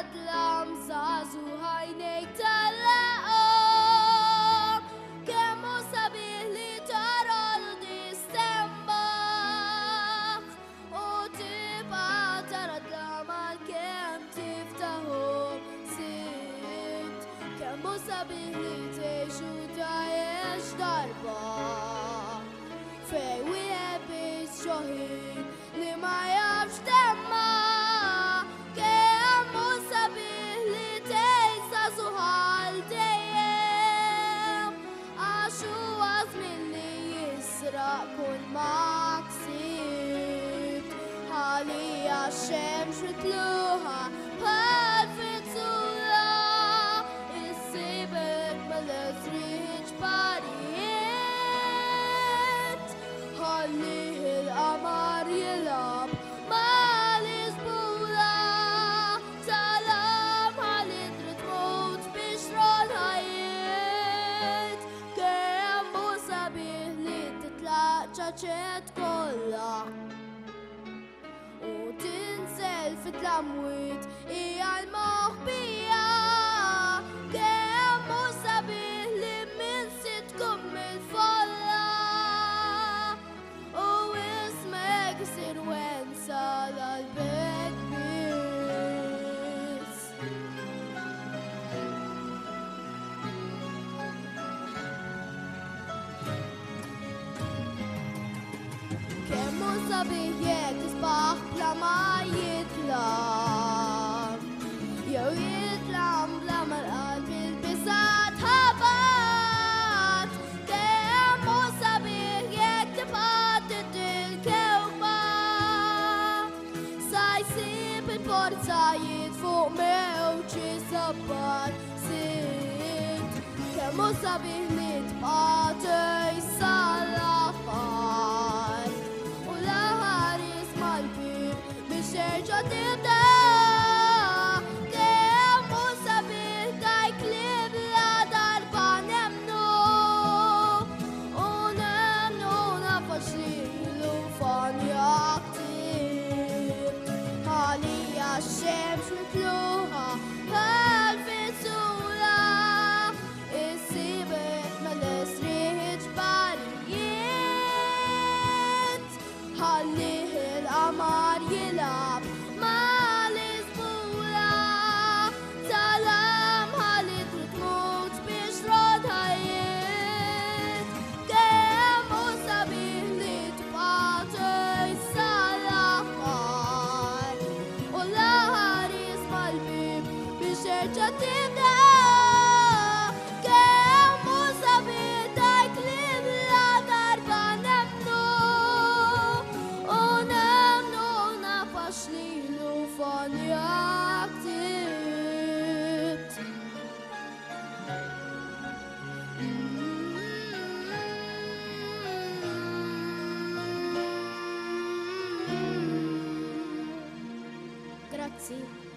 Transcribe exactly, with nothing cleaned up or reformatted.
tlam zazu ħajnejk tal-laqom kemm hu sabiħ li tara l-distembaħ u tibqa' tara tlam għalkemm tiftaħhom sitt kemm hu sabiħ li tgħix u tgħix darba fejn wieħed biss ġoħin li ma jafx temma kemm hu sabiħ li tgħix żuħal dejjem għax huwa żmien li jisraq kull ma ksibt ħalija x-xemx mitluħa bħal fizzula issibek mill-eżriġ barijiet ħallih il-qamar jilgħab mal-isbula salam ħalli trid tmut biex tron ħajjiet kemm hu sabiħ li titlaq ċaċet kollha u tinsel fit-tlamwiet hija l-moħbija kemm hu sabiħ li minn sitt tkun mill-folla u ismek isir wensa l-qalbek biss. Kemm hu sabiħ jekk tisbaħ bla ma jitlam jew jitlam bla ma l-qalb il-bisat ħabat kemm hu sabiħ jekk tibqa' tiddil-kewkba sa jsib il-porzajiet fuq mewġi sabbat sitt kemm hu sabiħ li tibqa' tgħix sal-aħħar u l-aħħar jisma' l-bib biex terġa' tibda kemm hu sabiħ dajk li bla darba nemmnu u nemmnu nafax lilu fanja ktibt ħalija x-xemx mitluħa bħal fizzula issibek mill-eżriġ barijiet ħallih il-qamar jilgħab mal-isbula salam ħalli trid tmut biex tron ħajjiet kemm hu sabiħ li tibqa' tgħix sal-aħħar u l-aħħar jisma' l-bib biex terġa' tibda kemm hu sabiħ dajk li bla darba nemmnu u nemmnu nafax lilu fanja ktibt. Grazzi.